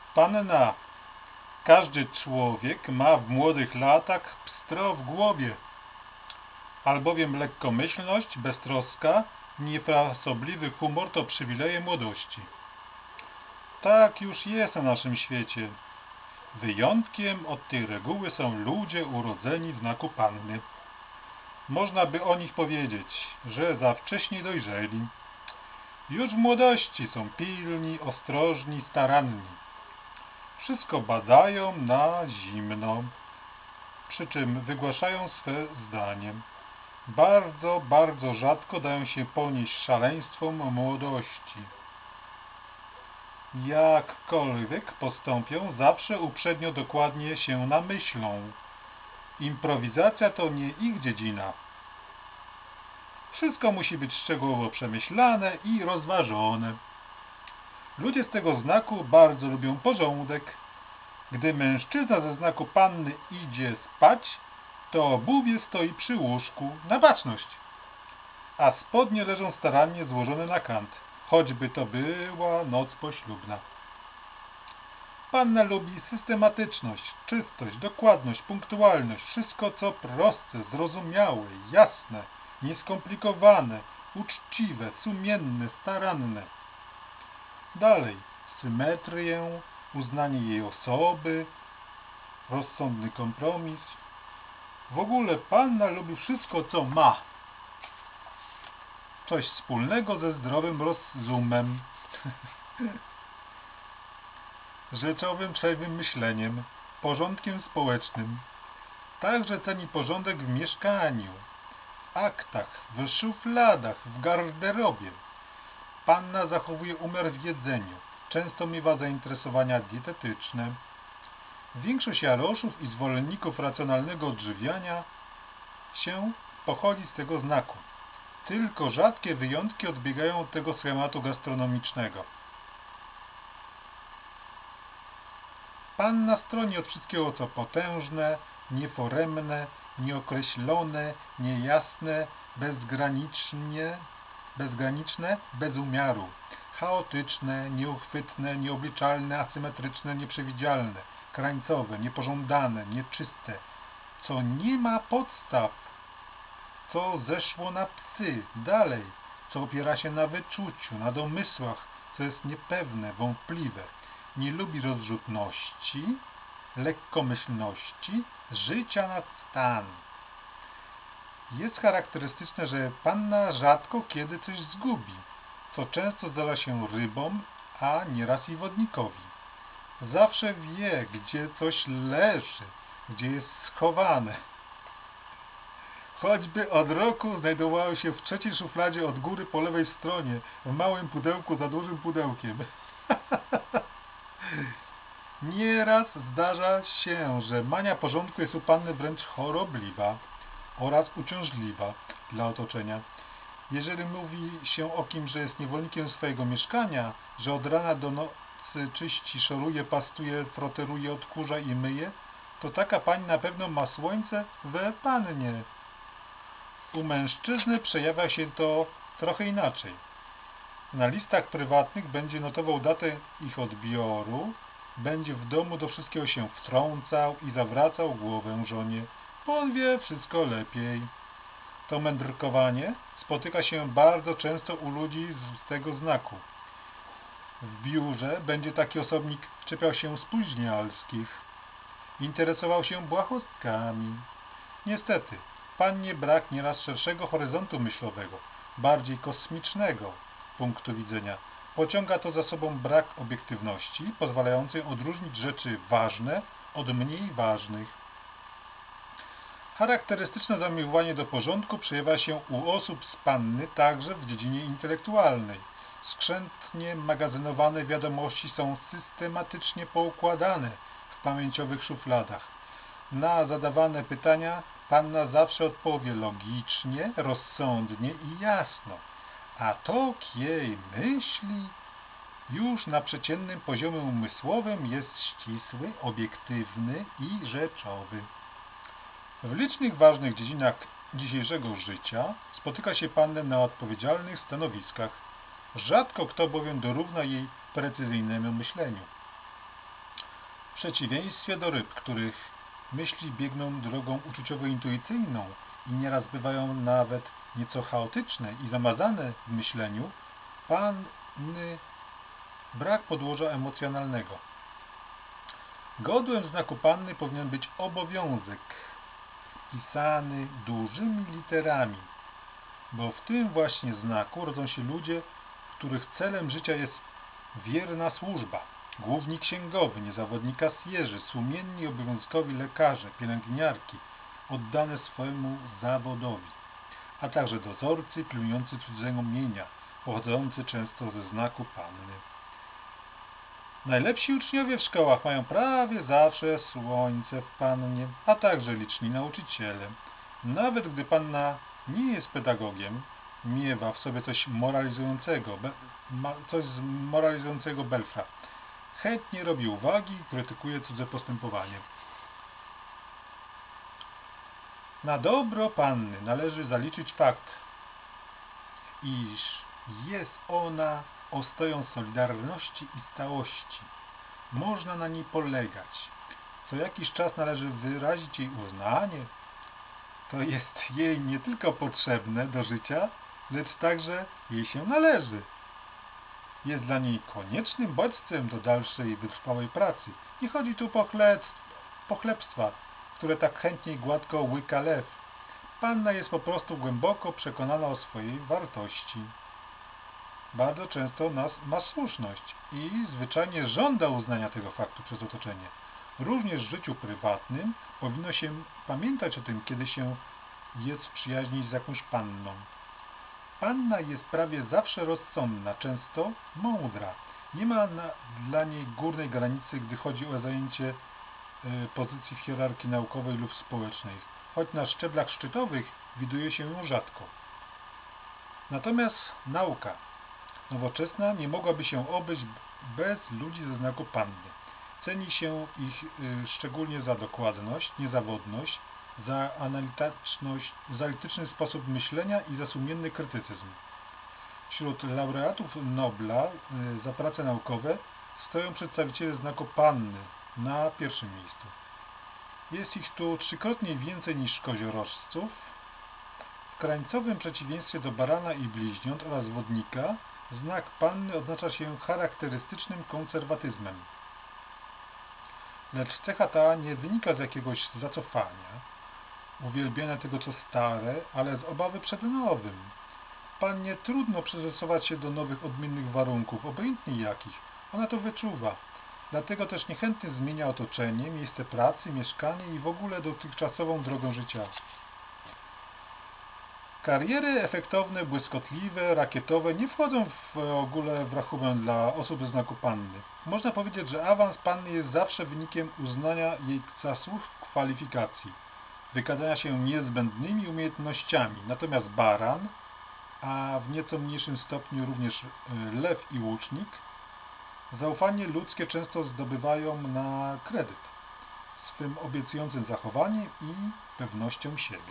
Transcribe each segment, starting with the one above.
Panna, każdy człowiek ma w młodych latach pstro w głowie, albowiem lekkomyślność, beztroska, niefrasobliwy humor to przywileje młodości. Tak już jest na naszym świecie. Wyjątkiem od tej reguły są ludzie urodzeni w znaku Panny. Można by o nich powiedzieć, że za wcześnie dojrzeli. Już w młodości są pilni, ostrożni, staranni. Wszystko badają na zimno, przy czym wygłaszają swe zdanie. Bardzo, bardzo rzadko dają się ponieść szaleństwom młodości. Jakkolwiek postąpią, zawsze uprzednio dokładnie się namyślą. Improwizacja to nie ich dziedzina. Wszystko musi być szczegółowo przemyślane i rozważone. Ludzie z tego znaku bardzo lubią porządek. Gdy mężczyzna ze znaku Panny idzie spać, to obuwie stoi przy łóżku na baczność, a spodnie leżą starannie złożone na kant, choćby to była noc poślubna. Panna lubi systematyczność, czystość, dokładność, punktualność, wszystko co proste, zrozumiałe, jasne, nieskomplikowane, uczciwe, sumienne, staranne. Dalej, symetrię, uznanie jej osoby, rozsądny kompromis. W ogóle panna lubi wszystko, co ma coś wspólnego ze zdrowym rozumem, rzeczowym, trzeźwym myśleniem, porządkiem społecznym. Także ceni porządek w mieszkaniu, aktach, w szufladach, w garderobie. Panna zachowuje umiar w jedzeniu, często miewa zainteresowania dietetyczne. Większość jaroszów i zwolenników racjonalnego odżywiania się pochodzi z tego znaku. Tylko rzadkie wyjątki odbiegają od tego schematu gastronomicznego. Panna stroni od wszystkiego, co potężne, nieforemne, nieokreślone, niejasne, bezgraniczne, bez umiaru, chaotyczne, nieuchwytne, nieobliczalne, asymetryczne, nieprzewidzialne, krańcowe, niepożądane, nieczyste, co nie ma podstaw, co zeszło na psy, dalej, co opiera się na wyczuciu, na domysłach, co jest niepewne, wątpliwe, nie lubi rozrzutności, lekkomyślności, życia nad stan. Jest charakterystyczne, że panna rzadko kiedy coś zgubi, co często zdarza się rybom, a nieraz i wodnikowi. Zawsze wie, gdzie coś leży, gdzie jest schowane. Choćby od roku znajdowało się w trzeciej szufladzie od góry po lewej stronie, w małym pudełku za dużym pudełkiem. Nieraz zdarza się, że mania porządku jest u panny wręcz chorobliwa oraz uciążliwa dla otoczenia. Jeżeli mówi się o kimś, że jest niewolnikiem swojego mieszkania, że od rana do nocy czyści, szoruje, pastuje, froteruje, odkurza i myje, to taka pani na pewno ma słońce we pannie. U mężczyzny przejawia się to trochę inaczej. Na listach prywatnych będzie notował datę ich odbioru, będzie w domu do wszystkiego się wtrącał i zawracał głowę żonie, bo on wie wszystko lepiej. To mędrkowanie spotyka się bardzo często u ludzi z tego znaku. W biurze będzie taki osobnik czepiał się spóźnialskich, interesował się błahostkami. Niestety, pannie brak nieraz szerszego horyzontu myślowego, bardziej kosmicznego punktu widzenia. Pociąga to za sobą brak obiektywności, pozwalającej odróżnić rzeczy ważne od mniej ważnych. Charakterystyczne zamiłowanie do porządku przejawia się u osób z panny także w dziedzinie intelektualnej. Skrzętnie magazynowane wiadomości są systematycznie poukładane w pamięciowych szufladach. Na zadawane pytania panna zawsze odpowie logicznie, rozsądnie i jasno, a tok jej myśli już na przeciętnym poziomie umysłowym jest ścisły, obiektywny i rzeczowy. W licznych ważnych dziedzinach dzisiejszego życia spotyka się pannę na odpowiedzialnych stanowiskach. Rzadko kto bowiem dorówna jej precyzyjnemu myśleniu. przeciwieństwie do ryb, których myśli biegną drogą uczuciowo-intuicyjną i nieraz bywają nawet nieco chaotyczne i zamazane w myśleniu, panny brak podłoża emocjonalnego. Godłem znaku panny powinien być obowiązek, pisany dużymi literami, bo w tym właśnie znaku rodzą się ludzie, których celem życia jest wierna służba. Główni księgowy, niezawodni kasjerzy, sumienni obowiązkowi lekarze, pielęgniarki, oddane swojemu zawodowi, a także dozorcy pilnujący cudzego mienia, pochodzący często ze znaku panny. Najlepsi uczniowie w szkołach mają prawie zawsze słońce w pannie, a także liczni nauczyciele. Nawet gdy panna nie jest pedagogiem, miewa w sobie coś moralizującego belfra. Chętnie robi uwagi i krytykuje cudze postępowanie. Na dobro panny należy zaliczyć fakt, iż jest ona ostoją solidarności i stałości. Można na niej polegać. Co jakiś czas należy wyrazić jej uznanie. To jest jej nie tylko potrzebne do życia, lecz także jej się należy. Jest dla niej koniecznym bodźcem do dalszej wytrwałej pracy. Nie chodzi tu o pochlebstwa, które tak chętnie i gładko łyka lew. Panna jest po prostu głęboko przekonana o swojej wartości. Bardzo często ma słuszność i zwyczajnie żąda uznania tego faktu przez otoczenie. Również w życiu prywatnym powinno się pamiętać o tym, kiedy się jest w przyjaźni z jakąś panną. Panna jest prawie zawsze rozsądna, często mądra. Nie ma dla niej górnej granicy, gdy chodzi o zajęcie pozycji w hierarchii naukowej lub społecznej, choć na szczeblach szczytowych widuje się ją rzadko. Natomiast nauka nowoczesna nie mogłaby się obejść bez ludzi ze znaku panny. Ceni się ich szczególnie za dokładność, niezawodność, za analityczny sposób myślenia i za sumienny krytycyzm. Wśród laureatów Nobla za prace naukowe stoją przedstawiciele znaku panny na pierwszym miejscu. Jest ich tu trzykrotnie więcej niż koziorożców. W krańcowym przeciwieństwie do barana i bliźniąt oraz wodnika, znak panny oznacza się charakterystycznym konserwatyzmem. Lecz cecha ta nie wynika z jakiegoś zacofania, uwielbiania tego co stare, ale z obawy przed nowym. Pannie trudno przystosować się do nowych, odmiennych warunków, obojętnie jakich. Ona to wyczuwa. Dlatego też niechętnie zmienia otoczenie, miejsce pracy, mieszkanie i w ogóle dotychczasową drogę życia. Kariery efektowne, błyskotliwe, rakietowe nie wchodzą w ogóle w rachubę dla osób ze znaku panny. Można powiedzieć, że awans panny jest zawsze wynikiem uznania jej zasług, kwalifikacji, wykazania się niezbędnymi umiejętnościami. Natomiast baran, a w nieco mniejszym stopniu również lew i łucznik, zaufanie ludzkie często zdobywają na kredyt, swym obiecującym zachowaniem i pewnością siebie.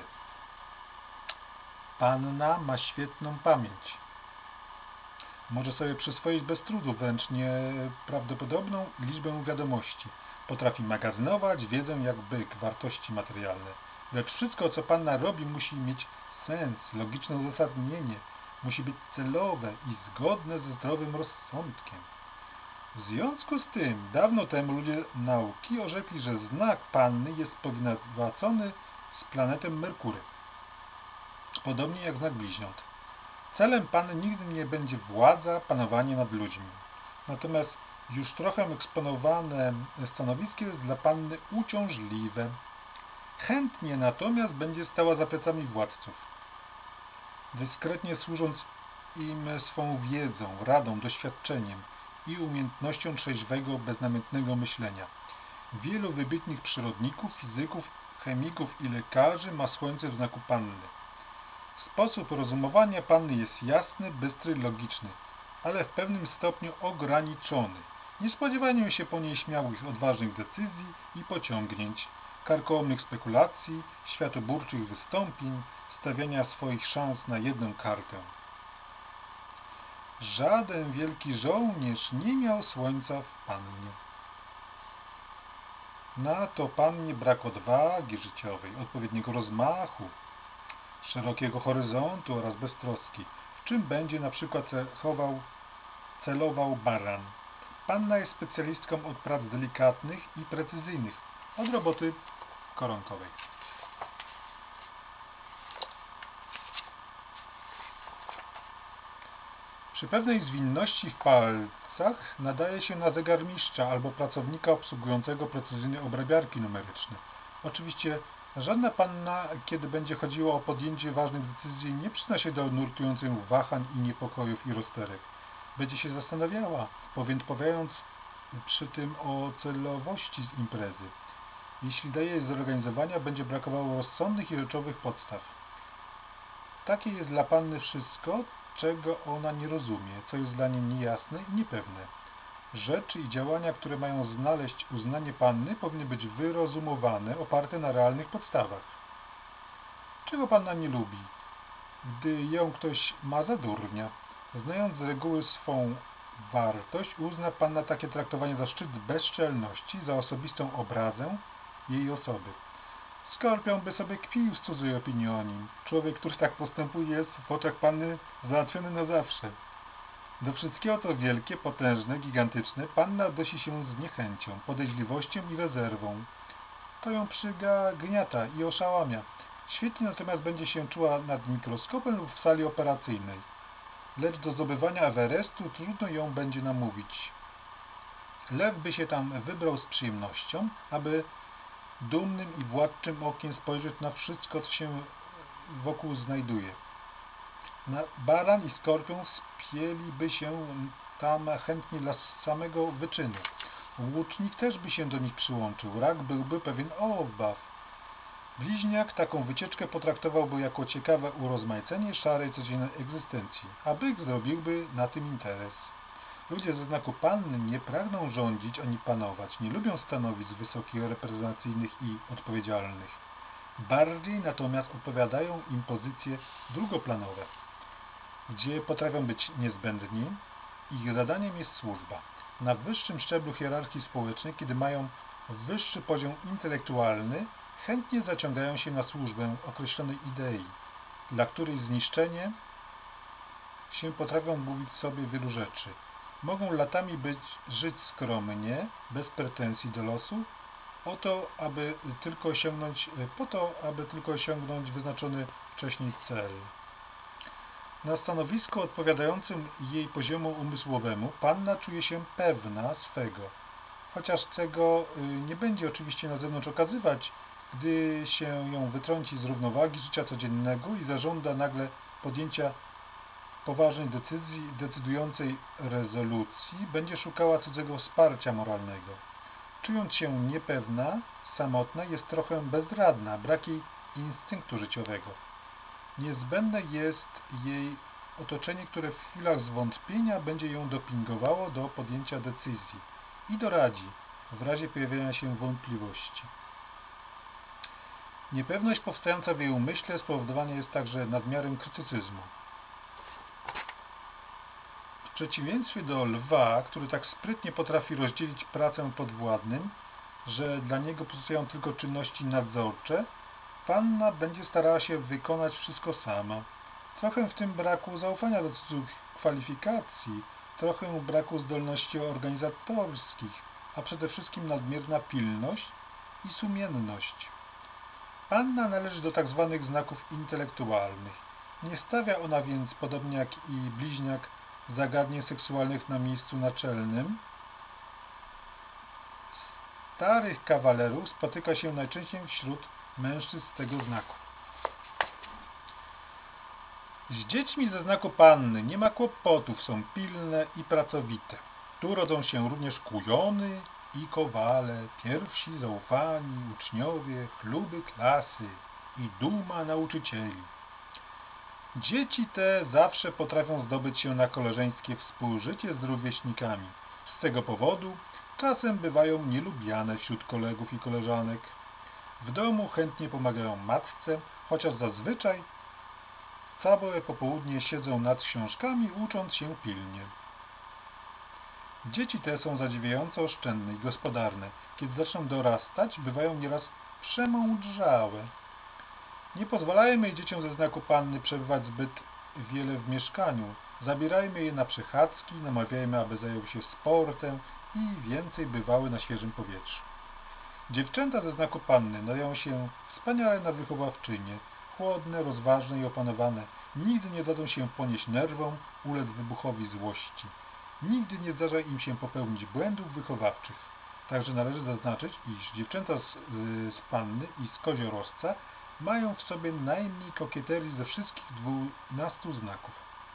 Panna ma świetną pamięć. Może sobie przyswoić bez trudu wręcz nieprawdopodobną liczbę wiadomości. Potrafi magazynować wiedzę jak byk, wartości materialne. Lecz wszystko, co panna robi, musi mieć sens, logiczne uzasadnienie. Musi być celowe i zgodne ze zdrowym rozsądkiem. W związku z tym, dawno temu ludzie nauki orzekli, że znak panny jest powinowacony z planetem Merkury. Podobnie jak znak bliźniąt. Celem panny nigdy nie będzie władza, panowanie nad ludźmi. Natomiast już trochę eksponowane stanowisko jest dla panny uciążliwe. Chętnie natomiast będzie stała za plecami władców, dyskretnie służąc im swą wiedzą, radą, doświadczeniem i umiejętnością trzeźwego, beznamiętnego myślenia. Wielu wybitnych przyrodników, fizyków, chemików i lekarzy ma słońce w znaku panny. Sposób rozumowania panny jest jasny, bystry, logiczny, ale w pewnym stopniu ograniczony. Nie spodziewają się po niej śmiałych, odważnych decyzji i pociągnięć, karkołomnych spekulacji, światoburczych wystąpień, stawiania swoich szans na jedną kartę. Żaden wielki żołnierz nie miał słońca w pannie. Na to pannie brak odwagi życiowej, odpowiedniego rozmachu, szerokiego horyzontu oraz beztroski, w czym będzie na przykład celował baran. Panna jest specjalistką od prac delikatnych i precyzyjnych, od roboty koronkowej. Przy pewnej zwinności w palcach nadaje się na zegarmistrza albo pracownika obsługującego precyzyjne obrabiarki numeryczne. Oczywiście żadna panna, kiedy będzie chodziło o podjęcie ważnych decyzji, nie przyzna się do nurtujących wahań i niepokojów i rozterek. Będzie się zastanawiała, powiędpowiadając przy tym o celowości imprezy. Jeśli daje jej zorganizowania, będzie brakowało rozsądnych i rzeczowych podstaw. Takie jest dla panny wszystko, czego ona nie rozumie, co jest dla niej niejasne i niepewne. Rzeczy i działania, które mają znaleźć uznanie panny, powinny być wyrozumowane, oparte na realnych podstawach. Czego panna nie lubi, gdy ją ktoś ma za durnia? Znając z reguły swą wartość, uzna panna takie traktowanie za szczyt bezczelności, za osobistą obrazę jej osoby. Skorpion by sobie kpił z cudzej opinii o nim. Człowiek, który tak postępuje, jest w oczach panny załatwiony na zawsze. Do wszystkiego to wielkie, potężne, gigantyczne panna odnosi się z niechęcią, podejrzliwością i rezerwą. To ją przygniata i oszałamia. Świetnie natomiast będzie się czuła nad mikroskopem lub w sali operacyjnej. Lecz do zdobywania Everestu trudno ją będzie namówić. Lew by się tam wybrał z przyjemnością, aby dumnym i władczym okiem spojrzeć na wszystko, co się wokół znajduje. Baran i skorpion spieliby się tam chętnie dla samego wyczynu. Łucznik też by się do nich przyłączył. Rak byłby pewien obaw. Bliźniak taką wycieczkę potraktowałby jako ciekawe urozmaicenie szarej codziennej egzystencji, a byk zrobiłby na tym interes. Ludzie ze znaku panny nie pragną rządzić ani panować, nie lubią stanowisk wysokich, reprezentacyjnych i odpowiedzialnych. Bardziej natomiast odpowiadają im pozycje drugoplanowe, gdzie potrafią być niezbędni. Ich zadaniem jest służba. Na wyższym szczeblu hierarchii społecznej, kiedy mają wyższy poziom intelektualny, chętnie zaciągają się na służbę określonej idei, dla której zniszczenie się potrafią mówić sobie wielu rzeczy. Mogą latami żyć skromnie, bez pretensji do losu, po to, aby tylko osiągnąć wyznaczony wcześniej cel. Na stanowisku odpowiadającym jej poziomu umysłowemu panna czuje się pewna swego, chociaż tego nie będzie oczywiście na zewnątrz okazywać, gdy się ją wytrąci z równowagi życia codziennego i zażąda nagle podjęcia poważnej decyzji, decydującej rezolucji, będzie szukała cudzego wsparcia moralnego. Czując się niepewna, samotna, jest trochę bezradna, brak jej instynktu życiowego. Niezbędne jest jej otoczenie, które w chwilach zwątpienia będzie ją dopingowało do podjęcia decyzji i doradzi w razie pojawienia się wątpliwości. Niepewność powstająca w jej umyśle spowodowana jest także nadmiarem krytycyzmu. W przeciwieństwie do lwa, który tak sprytnie potrafi rozdzielić pracę podwładnym, że dla niego pozostają tylko czynności nadzorcze, panna będzie starała się wykonać wszystko sama. Trochę w tym braku zaufania do cudzych kwalifikacji, trochę braku zdolności organizatorskich, a przede wszystkim nadmierna pilność i sumienność. Panna należy do tak zwanych znaków intelektualnych. Nie stawia ona więc, podobnie jak i bliźniak, zagadnień seksualnych na miejscu naczelnym. Starych kawalerów spotyka się najczęściej wśród mężczyzn tego znaku. Z dziećmi ze znaku panny nie ma kłopotów, są pilne i pracowite. Tu rodzą się również kujony i kowale, pierwsi zaufani uczniowie, chluby klasy i duma nauczycieli. Dzieci te zawsze potrafią zdobyć się na koleżeńskie współżycie z rówieśnikami. Z tego powodu czasem bywają nielubiane wśród kolegów i koleżanek. W domu chętnie pomagają matce, chociaż zazwyczaj całe popołudnie siedzą nad książkami, ucząc się pilnie. Dzieci te są zadziwiająco oszczędne i gospodarne. Kiedy zaczną dorastać, bywają nieraz przemądrzałe. Nie pozwalajmy dzieciom ze znaku panny przebywać zbyt wiele w mieszkaniu. Zabierajmy je na przechadzki, namawiajmy, aby zajęły się sportem i więcej bywały na świeżym powietrzu. Dziewczęta ze znaku panny nadają się wspaniale na wychowawczynie, chłodne, rozważne i opanowane. Nigdy nie dadzą się ponieść nerwom, ulec wybuchowi złości. Nigdy nie zdarza im się popełnić błędów wychowawczych. Także należy zaznaczyć, iż dziewczęta z panny i z koziorożca mają w sobie najmniej kokieterii ze wszystkich 12 znaków.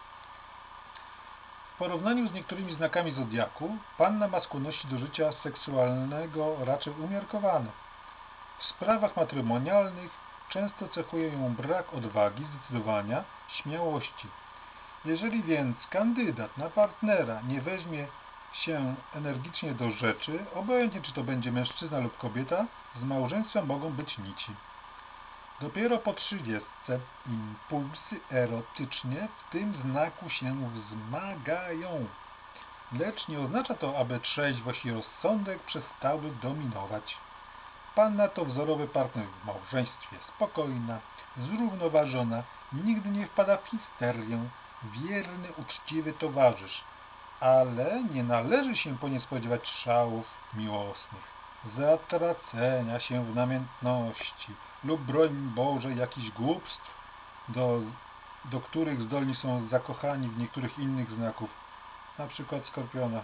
W porównaniu z niektórymi znakami zodiaku, panna ma skłonności do życia seksualnego raczej umiarkowane. W sprawach matrymonialnych często cechuje ją brak odwagi, zdecydowania, śmiałości. Jeżeli więc kandydat na partnera nie weźmie się energicznie do rzeczy, obojętnie czy to będzie mężczyzna lub kobieta, z małżeństwa mogą być nici. Dopiero po 30 impulsy erotyczne w tym znaku się wzmagają. Lecz nie oznacza to, aby trzeźwość i rozsądek przestały dominować. Panna to wzorowy partner w małżeństwie, spokojna, zrównoważona, nigdy nie wpada w histerię, wierny, uczciwy towarzysz, ale nie należy się po nie spodziewać szałów miłosnych, zatracenia się w namiętności lub, broń Boże, jakichś głupstw, do których zdolni są zakochani w niektórych innych znaków, na przykład Skorpiona.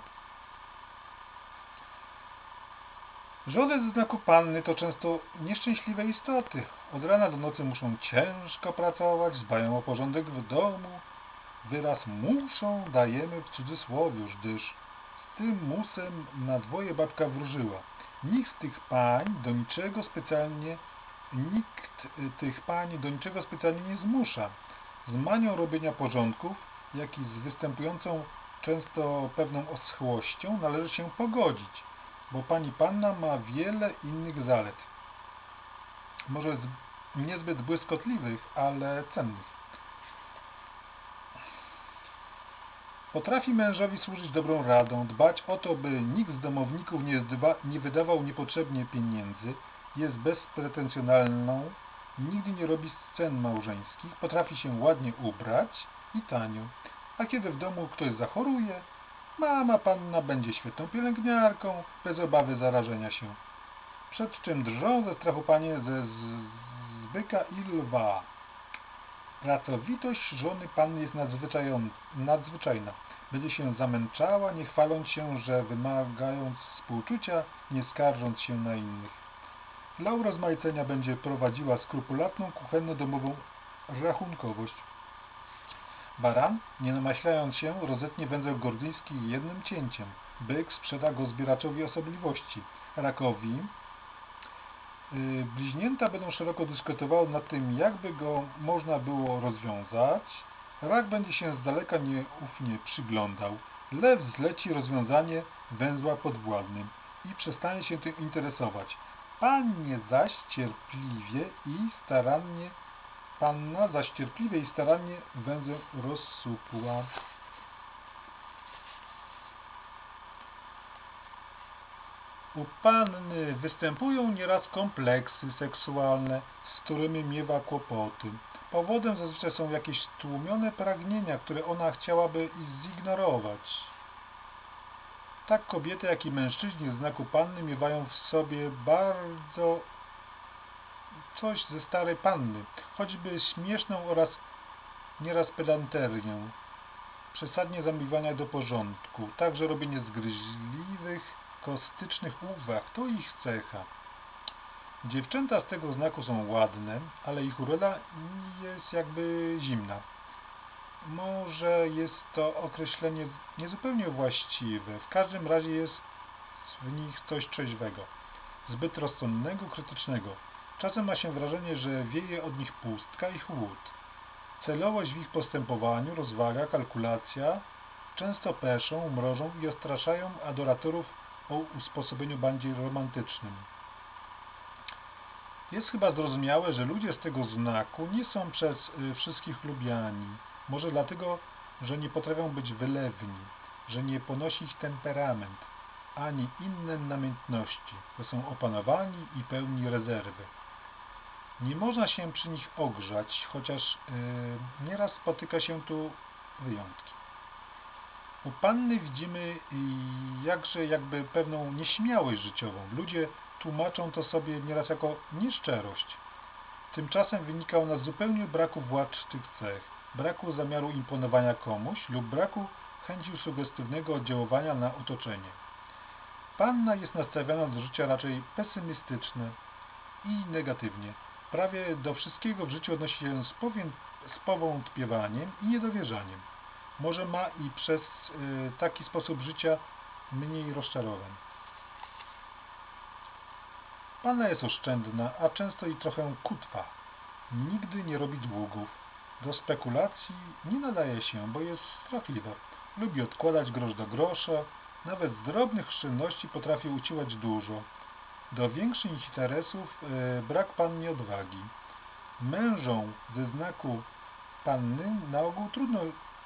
Żony ze znaku panny to często nieszczęśliwe istoty. Od rana do nocy muszą ciężko pracować, dbają o porządek w domu. Wyraz muszą dajemy w cudzysłowie, gdyż z tym musem na dwoje babka wróżyła. Nikt tych pań do niczego specjalnie nie zmusza. Z manią robienia porządków, jak i z występującą często pewną oschłością należy się pogodzić, bo pani panna ma wiele innych zalet. Może niezbyt błyskotliwych, ale cennych. Potrafi mężowi służyć dobrą radą, dbać o to, by nikt z domowników nie wydawał niepotrzebnie pieniędzy, jest bezpretensjonalną, nigdy nie robi scen małżeńskich, potrafi się ładnie ubrać i tanio. A kiedy w domu ktoś zachoruje, mama panna będzie świetną pielęgniarką, bez obawy zarażenia się. Przed czym drżą ze strachu panie z byka i lwa. Pracowitość żony panny jest nadzwyczajna. Będzie się zamęczała, nie chwaląc się, że wymagając współczucia, nie skarżąc się na innych. Dla urozmaicenia będzie prowadziła skrupulatną kuchenno-domową rachunkowość. Baran, nie namaślając się, rozetnie węzeł gordyjski jednym cięciem. Byk sprzeda go zbieraczowi osobliwości. Rakowi bliźnięta będą szeroko dyskutowały nad tym, jakby go można było rozwiązać. Rak będzie się z daleka nieufnie przyglądał. Lew zleci rozwiązanie węzła podwładnym i przestanie się tym interesować. Panna zaś cierpliwie i starannie węzeł rozsupła. U panny występują nieraz kompleksy seksualne, z którymi miewa kłopoty. Powodem zazwyczaj są jakieś stłumione pragnienia, które ona chciałaby zignorować. Tak kobiety, jak i mężczyźni z znaku panny miewają w sobie bardzo coś ze starej panny, choćby śmieszną oraz nieraz pedanterię, przesadnie zamiłowania do porządku, także robienie zgryźliwych, kostycznych uwag, to ich cecha. Dziewczęta z tego znaku są ładne, ale ich uroda jest jakby zimna. Może jest to określenie niezupełnie właściwe, w każdym razie jest w nich coś trzeźwego, zbyt rozsądnego, krytycznego. Czasem ma się wrażenie, że wieje od nich pustka i chłód. Celowość w ich postępowaniu, rozwaga, kalkulacja często peszą, mrożą i odstraszają adoratorów o usposobieniu bardziej romantycznym. Jest chyba zrozumiałe, że ludzie z tego znaku nie są przez wszystkich lubiani. Może dlatego, że nie potrafią być wylewni. że nie ponosi ich temperament, ani inne namiętności, że są opanowani i pełni rezerwy. Nie można się przy nich ogrzać, chociaż nieraz spotyka się tu wyjątki. U panny widzimy jakby pewną nieśmiałość życiową. Ludzie tłumaczą to sobie nieraz jako nieszczerość. Tymczasem wynika ona z zupełnie braku władczych cech, braku zamiaru imponowania komuś lub braku chęci sugestywnego oddziaływania na otoczenie. Panna jest nastawiona do życia raczej pesymistycznie i negatywnie. Prawie do wszystkiego w życiu odnosi się z powątpiewaniem i niedowierzaniem. Może ma i przez taki sposób życia mniej rozczarowań. Panna jest oszczędna, a często i trochę kutwa. Nigdy nie robi długów. Do spekulacji nie nadaje się, bo jest strachliwa. Lubi odkładać grosz do grosza. Nawet z drobnych oszczędności potrafi uciłać dużo. Do większych interesów brak pannie odwagi. Mężom ze znaku panny na ogół trudno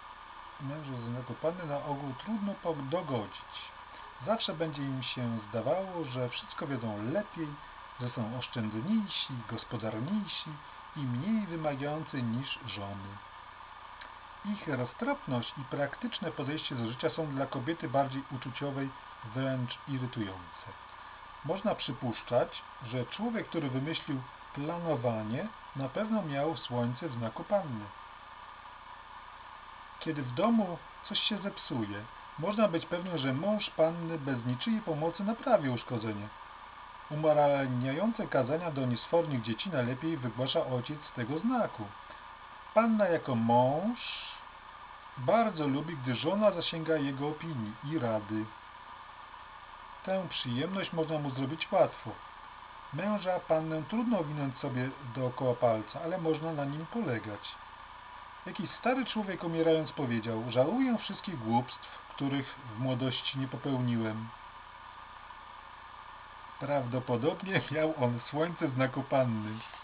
dogodzić. Zawsze będzie im się zdawało, że wszystko wiedzą lepiej, że są oszczędniejsi, gospodarniejsi i mniej wymagający niż żony. Ich roztropność i praktyczne podejście do życia są dla kobiety bardziej uczuciowej, wręcz irytujące. Można przypuszczać, że człowiek, który wymyślił planowanie, na pewno miał słońce w znaku panny. Kiedy w domu coś się zepsuje, można być pewnym, że mąż panny bez niczyjej pomocy naprawi uszkodzenie. Umoralniające kazania do niesfornych dzieci najlepiej wygłasza ojciec z tego znaku. Panna jako mąż bardzo lubi, gdy żona zasięga jego opinii i rady. Tę przyjemność można mu zrobić łatwo. Męża, pannę trudno owinąć sobie dookoła palca, ale można na nim polegać. Jakiś stary człowiek umierając powiedział: żałuję wszystkich głupstw, których w młodości nie popełniłem. Prawdopodobnie miał on słońce w znaku panny.